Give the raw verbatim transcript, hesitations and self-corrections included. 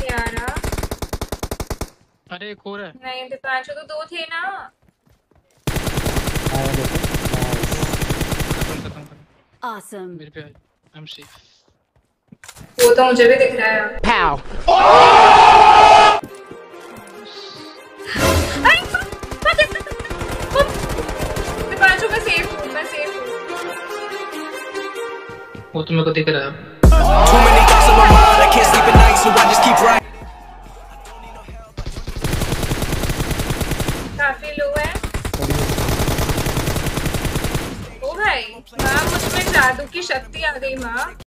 नहीं आ रहा। अरे एक और है। नहीं पांचों तो दो थे ना। आया देखो। खत्म खत्म खत्म। Awesome. मेरे पे आई आई एम सेफ। वो तो मुझे भी दिख रहा है। Pow. पांचों मैं सेफ हूँ, मैं सेफ हूँ। वो तो मेरे को दिख रहा है। काफी लो है। ओ भाई माँ, मुझ में जादू की शक्ति आ गई माँ।